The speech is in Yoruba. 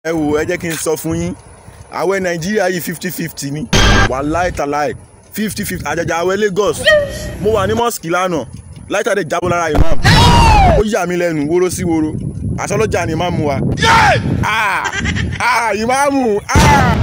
ẹ wò ẹ jẹ́ kí n sọ fún yín àwẹ̀ nàìjíríà yìí 50-50 ni wàláì tàláì 50-50 àjàjà àwẹ̀ Lagos mo wà ní mosque lánàá láìta dé jábọ́ lára imam ó yà mí lẹ́nu wóró sí wóró àṣọlọ́jà ni imam wa. Imam.